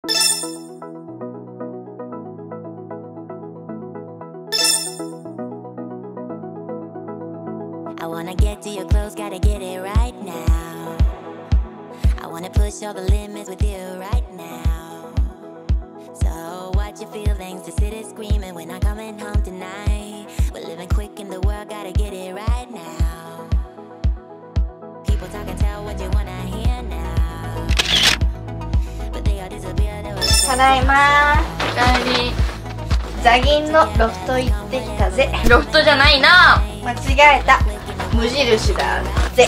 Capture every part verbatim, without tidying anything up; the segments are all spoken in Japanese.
I wanna get to your clothes, gotta get it right now. I wanna push all the limits with you right now. So watch your feelings, the city's screaming, we're not coming home tonight. We're living quick in the world, gotta get it right now. People talk and tell what you wanna hear now. But they all disappear, they will ただいまー。おかえり。ザギンのロフト行ってきたぜ。 ロフトじゃないな。 間違えた。無印だぜ。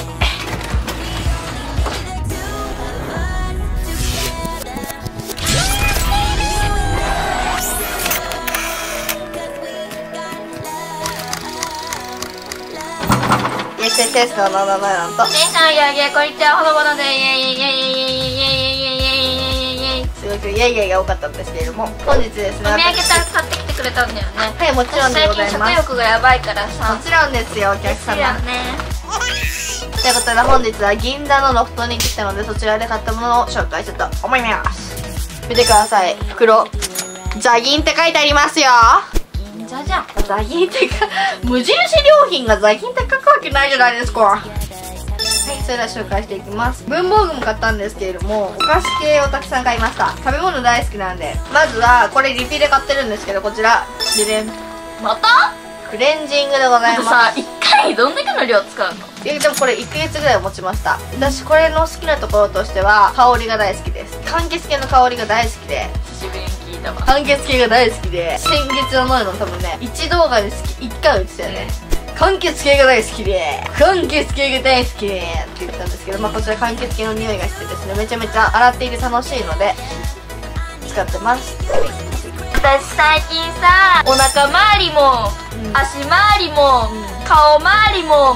イエステストののののと。 姉さん、いやいや、こんにちは、ほのぼので、イエイイエイイエイイエイイエイイエイイエイイエイイエイイエイ。 すごくイエイイエイが多かったんですけれども、本日ですね。 お土産た買ってきてくれたんだよね。 はい、もちろんでございます。 最近食欲がやばいからさ。 もちろんですよ、お客様。 ですよね。 ということで本日は銀座のロフトに来たので、そちらで買ったものを紹介したいと思います。見てください、袋ザギンって書いてありますよ。 銀座じゃん。 ザギンってか無印良品がザギンって書くわけないじゃないですか。はい、それでは紹介していきます。文房具も買ったんですけれども、お菓子系をたくさん買いました。食べ物大好きなんで、まずはこれリピで買ってるんですけど、こちらででん、 またクレンジングでございます。 さ、いっかいどんだけの量使うの？ えでもこれいっかげつぐらい持ちました。私これの好きなところとしては香りが大好きです。柑橘系の香りが大好きで、 久しぶりに聞いたわ。 柑橘系が大好きで、先月のノイの多分ねいち動画で好きいっかい言ってたよね。柑橘系が大好きで、柑橘系が大好きでって言ったんですけど、まあこちら柑橘系の匂いがしてですね、めちゃめちゃ洗っていて楽しいので使ってます。 私最近さ、お腹周りも、うん、足周りも、うん、顔周りも、うん、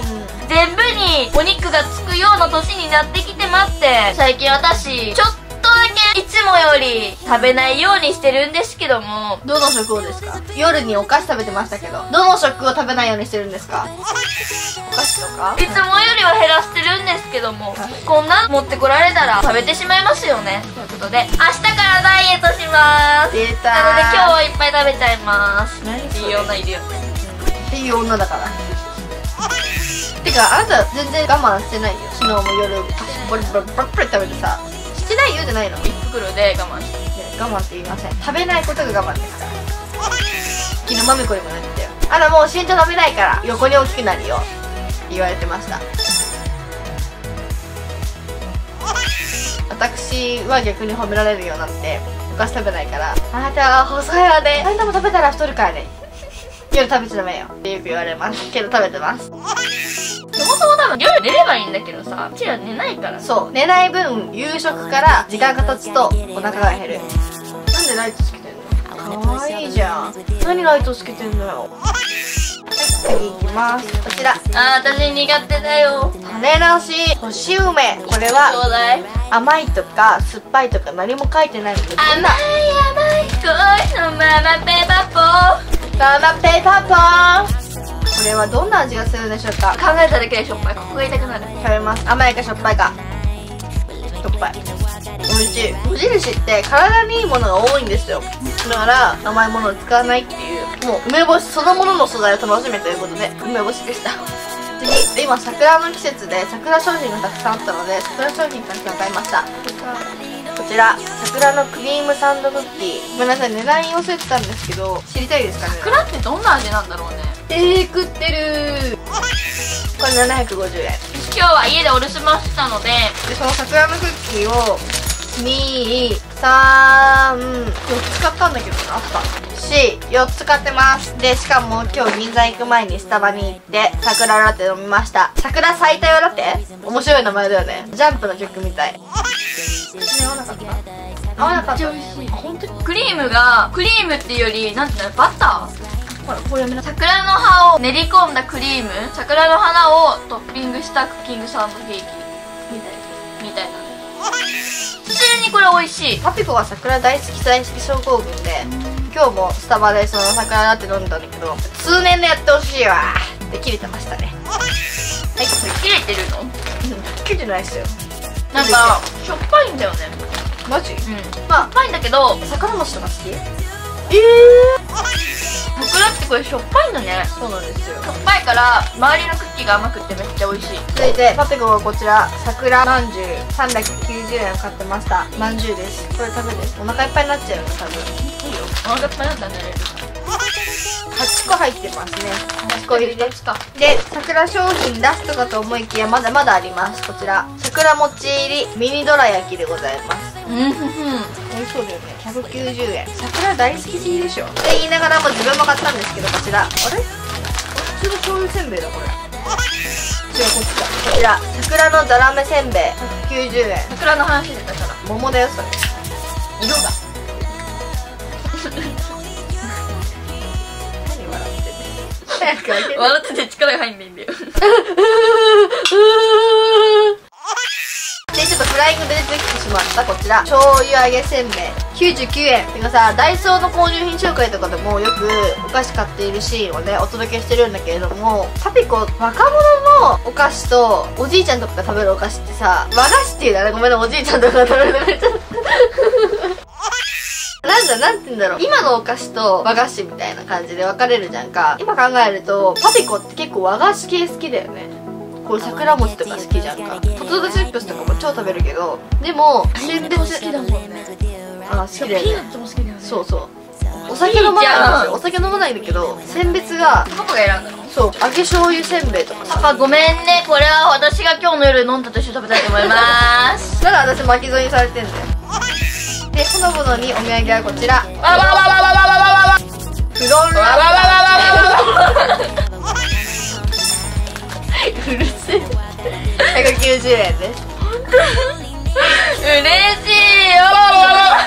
全部にお肉がつくような年になってきてまって、最近私ちょっとだけいつもより食べないようにしてるんですけども。 どの食をですか？夜にお菓子食べてましたけど、どの食を食べないようにしてるんですか？お菓子とかいつもよりは減らしてるんですけども、こんな持ってこられたら食べてしまいますよね。ということで明日からダイエットします。 出たー。 なので今日はいっぱい食べちゃいます。 何いい女いるよね、 うん、っていう女だからてかあなた全然我慢してないよ。昨日も夜ボリボリボリボリ食べてさ、してないよじゃないの。 いっ袋で我慢して。 我慢って言いません。食べないことが我慢ですから。昨日マミコにも言ってよ。あらもう身長伸びないから横に大きくなるよって言われてました。私は逆に褒められるようになってお菓子食べないから、あなたは細いわね、何でも食べたら太るからね、夜食べちゃダメよってよく言われますけど食べてます。 そもそも多分夜寝ればいいんだけどさ、うちら寝ないから。 そう、寝ない分夕食から時間が経つとお腹が減る。なんでライトつけてんの？かわいいじゃん。何ライトつけてんのよ。はい、次いきます。こちら、 あー、私苦手だよ。 種なし干し梅。これは甘いとか酸っぱいとか何も書いてないんです。 甘い甘い恋のママペーパーポー、 ママペーパーポー。これはどんな味がするんでしょうか。 考えただけでしょっぱい。ここが痛くなる。 食べます。甘いかしょっぱいか。しょっぱい。おいしい。無印って体にいいものが多いんですよ。だから甘いものを使わないっていう、もう梅干しそのものの素材を楽しめということで梅干しでした。次、今桜の季節で桜商品がたくさんあったので桜商品たくさん買いました。こちら桜のクリームサンドクッキー。ごめんなさい、値段言い忘れてたんですけど知りたいですかね。 桜ってどんな味なんだろうね。 えー、食ってる。これななひゃくごじゅうえん。 今日は家でお留守番してたので、 でその桜のクッキーをに、さん、よっつ買ったんだけどな、あったし、よっつ買ってます。でしかも今日銀座行く前にスタバに行って桜ラテ飲みました。桜咲いたよラテ、面白い名前だよね。ジャンプの曲みたい。合わなかった？合わなかった。めっちゃ美味しい。本当にクリームがクリームっていうよりなんていうの、バター。 ほら、これ桜の葉を練り込んだクリーム、桜の花をトッピングしたクッキングサンドケーキみたいみたいな。普通にこれ美味しい。パピコは桜大好き大好き症候群で、今日もスタバでその桜ラテ飲んだんだけど、通年でやってほしいわって切れてましたね。はい、これ切れてるの？切れてないっすよ。なんかしょっぱいんだよね。 マジ？ うん。まあ、しょっぱいんだけど、 桜餅とか好き？ええ桜ってこれしょっぱいのね。 そうなんですよ。 しょっぱいから周りのクッキーが甘くってめっちゃ美味しい。 続いてパピコがこちら桜まんじゅうさんびゃくきゅうじゅうえん買ってました。まんじゅうです。これ食べる？お腹いっぱいになっちゃうよ多分。 いいよ。お腹いっぱいなんだね。 はちこ入ってますね。はちこ入りですか。で、桜商品ラストかと思いきやまだまだあります。こちら桜餅入りミニどら焼きでございます。 うんふふん。 美味しそうだよね。ひゃくきゅうじゅうえん。桜大好きすぎでしょって言いながらも自分も買ったんですけど、こちらあれ普通の醤油せんべいだこれ。違う、こっちだ。こちら桜のざらめせんべいひゃくきゅうじゅうえん。 桜の話でだから桃だよそれ。 色が何笑ってんの。早く開けて。 笑ってて力が入んないんだよ。 で、ちょっとフライングで出てきてしまったこちら醤油揚げせんべいきゅうじゅうきゅうえん。てかさ、ダイソーの購入品紹介とかでもよくお菓子買っているシーンをねお届けしてるんだけれども、パピコ若者のお菓子とおじいちゃんとかが食べるお菓子ってさ、和菓子っていうのはね、ごめんな、おじいちゃんとかが食べるのめっちゃなんだ、なんて言うんだろう、今のお菓子と和菓子みたいな感じで分かれるじゃんか。今考えるとパピコって結構和菓子系好きだよね。これ桜餅とか好きじゃんか。ポテトチップスとかも超食べるけど、でも選別好きだもんね。 あ、好きだよね。 ピーナッツも好きだよね。 そうそう、お酒飲まないんですよ。お酒飲まないんだけど選別が、 パパが選んだの？ そう、揚げ醤油せんべいとかさ。 パパごめんね、これは私が今日の夜飲んだと一緒に食べたいと思いますだから私巻き添えにされてんだよ。で、ほのぼのにお土産はこちら、 わわわわわわわわわフロンラわわわわうるせえ。ひゃくきゅうじゅうえんです。 嬉しいよ。わわわわ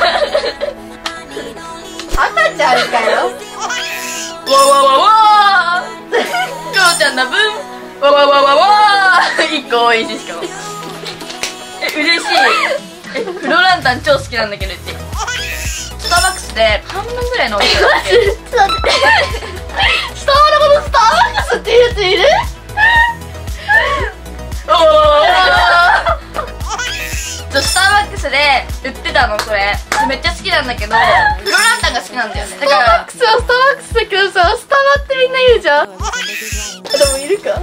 赤ちゃんかよ。 わわわ父ちゃんの分わわわわわ一個多いし、しかもえ、嬉しい。え、フロランタン超好きなんだけど、うちスターバックスで半分ぐらいの大きさだっけ。 ちょっと待って。スターのことスターバックスっていうやついる？ スターバックスで売ってたの、それめっちゃ好きなんだけど、フロランタンが好きなんだよね。だからスターバックスはスターバックスだけどさ、スタバってみんな言うじゃん。でもいるか？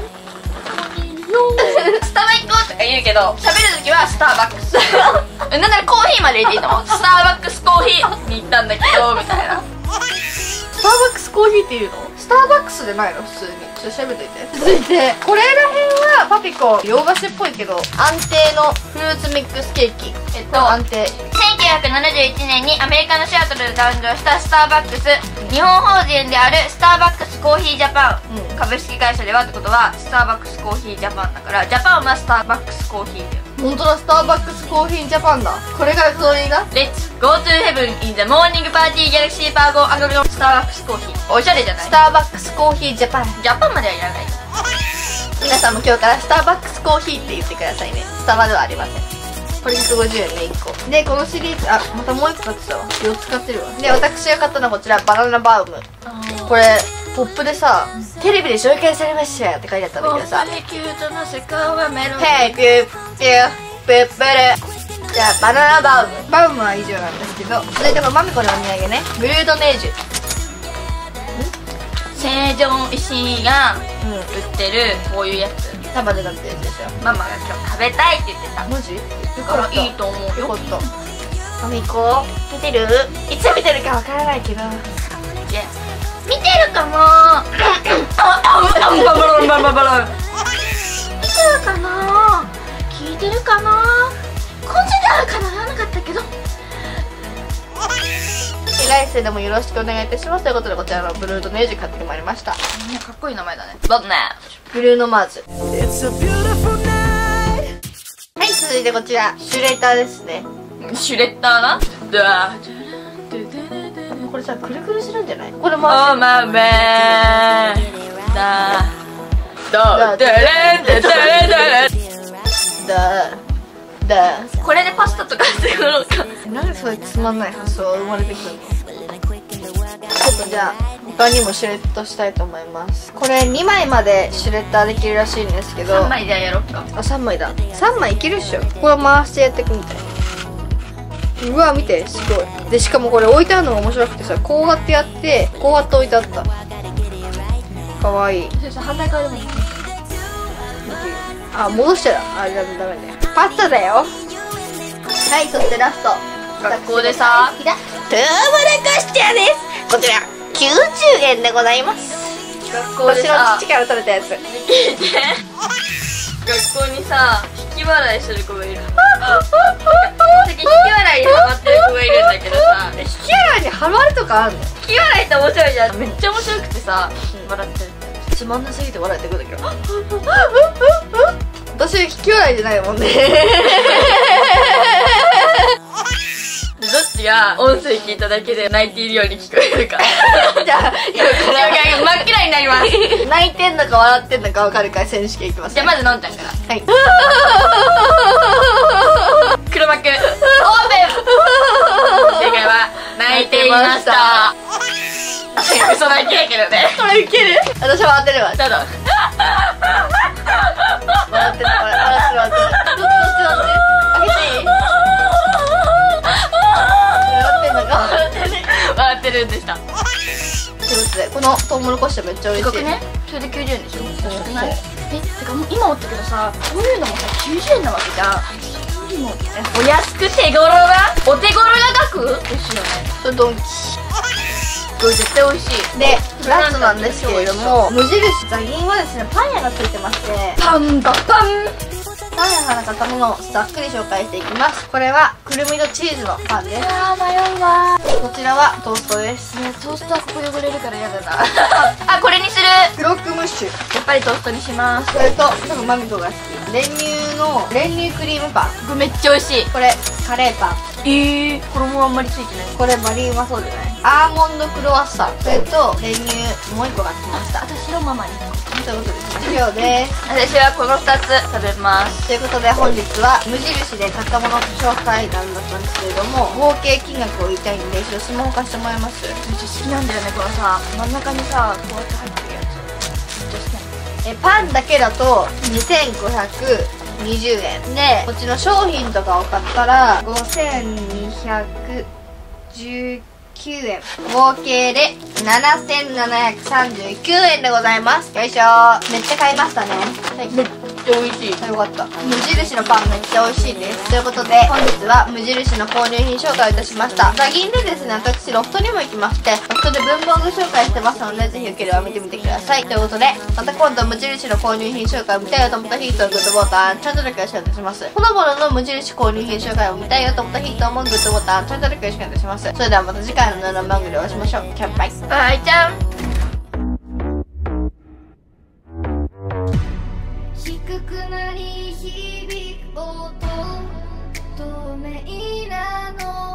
スタバ行こうとか言うけど、喋るときはスターバックスなんならコーヒーまで入れていいと思う。スターバックスコーヒーに行ったんだけどみたいな。 スターバックスコーヒーっていうの？スターバックスじゃないの普通に。ちょっと調べといて。続いてこれらへんはパピコ洋菓子っぽいけど安定のフルーツミックスケーキ。 えっと安定。 せんきゅうひゃくななじゅういちねんにアメリカのシアトルで誕生したスターバックス、日本法人であるスターバックスコーヒージャパン、うん、株式会社ではってことはスターバックスコーヒージャパンだから、ジャパンはスターバックスコーヒーだよ。 本当だ、スターバックスコーヒージャパンだ。これからそれがレッツゴートゥーヘブンインザモーニングパーティーギャラクシーパーゴーアングルのスターバックスコーヒー。おしゃれじゃない？ スターバックスコーヒージャパン。 ジャパンまではいらない。 皆さんも今日からスターバックスコーヒーって言ってくださいね。スタバではありません。これひゃくごじゅうえんね、いっこで、このシリーズ、あ、またもういっこ買ってたわ。よっつ買ってるわ。で、私が買ったのはこちらバナナバウム。これポップでさ、テレビで紹介されましたって書いてあったんだけどさ、 キュートな世界はメロン。 ヘイピューピュープップル。じゃあバナナバウム。バウムは以上なんですけど、それでもマミコのお土産ね、ブルードネージュ。 成城石井が売ってるこういうやつ、 束で買ったやつでしょ。 ママが今日食べたいって言ってた。 マジ？よだからいいと思うよ。 よかった。マミコ見てる？いつ見てるかわからないけど、 見てるかな？見てるかな？聞いてるかな？こんじであるかな？言わなかったけど。 来世でもよろしくお願いいたしますということで、こちらのブルードネージュ買ってまいりました。 かっこいい名前だね。バナナブルーノマーズ。はい、続いてこちらシュレーターですね。 シュレッダーな。 これさ、くるくるするんじゃない？これお回す。 まめだだだだこれでパスタとか作ろうか。 なんでそういうつまんない発想が生まれてくるの？ちょっとじゃあ他にもシュレッドしたいと思います。これにまいまでシュレッダーできるらしいんですけど、 さんまいじゃあやろうか。 あ、さんまいだ。さんまいいけるっしょ。これ回してやっていくみたいな。 うわ見てすごい。でしかもこれ置いてあるのが面白くてさ、こうやってやってこうやって置いてあった。かわいい。 そしたら反対側でもいい。 あ、戻しちゃう。あ、ダメダメだよ。パスタだよ。はい、そしてラスト。 学校でさ、 トゥーブルクスチャーです。こちらきゅうじゅうえんでございます。 学校でさ、 私の父から取れたやつ。 聞いて。学校にさ、引き笑いする子がいる。引き笑いにハマってる子がいるんだけどさ、 引き笑いにハマるとかあるの？ 引き笑いって面白いじゃん。めっちゃ面白くてさ、笑ってる。つまんなすぎて笑ってくるんだけど。 私引き笑いじゃないもんね。 どっちが音声聞いただけで泣いているように聞こえるか。 じゃあ、 真っ暗になります。 泣いてんのか笑ってんのか分かるから選手権いきます、 じゃあまずのんちゃんから。 はい。 黒幕オープン。正解は泣いていました。嘘泣きだけどね。 これウケる？私は笑ってるわ。 どうぞ。 笑ってる、笑ってる、笑ってる。どっちどっちどっち？開けていい？ 笑ってるんでした。 ということで、このトウモロコシはめっちゃ美味しい。 ね、それできゅうじゅうえんでしょ。安くない？え、てかもう今思ったけどさ、こういうのもさきゅうじゅうえんなわけじゃん。お安く手頃な、お手頃な額ですよね。 それドンキ。 これ絶対美味しい。 で、ラストなんですけれども、無印ザギンはですね、パン屋がついてまして、 パンダパン。 パン屋から買ったものをざっくり紹介していきます。これはくるみとチーズのパンです。 あー迷うわ。 こちらはトーストです。 ね、トーストはここ汚れるから嫌だな。あ、これにする。 クロックムッシュ。 やっぱりトーストにします。 それと、多分マミコが好き。練乳の練乳クリームパン。 これめっちゃ美味しい。 これカレーパン。 えー、衣あんまりついてない。 これバリうまそうじゃない？アーモンドクロワッサン。それと練乳もう一個が来ました。 私のママに。 ということです。以上です。 私はこのふたつ食べます。 ということで本日は無印で買ったもの紹介談だったんですけれども、合計金額を言いたいんで一度スマホ貸してもらいます。 めっちゃ好きなんだよね、このさ真ん中にさこうやって入ってるやつ。めっちゃ好きなんだよ。 えパンだけだとにせんごひゃくにじゅうえんで、こっちの商品とかを買ったらごせんにひゃくじゅうきゅうえん、合計でななせんななひゃくさんじゅうきゅうえんでございます。よいしょー。めっちゃ買いましたね。はい、 めっちゃ美味しい。 よかった。無印のパンめっちゃ美味しいです。ということで本日は無印の購入品紹介をいたしました。ザギンでですね、私ロフトにも行きまして、ロフトで文房具紹介してますので、ぜひよければ見てみてください。ということで、また今度無印の購入品紹介を見たいよと思った人とグッドボタン、チャンネル登録よろしくお願いします。このものの無印購入品紹介を見たいよと思った人もグッドボタン、チャンネル登録よろしくお願いします。それではまた次回のノー番組でお会いしましょう。キャンバイバイちゃん。 低くなり響く音透明なの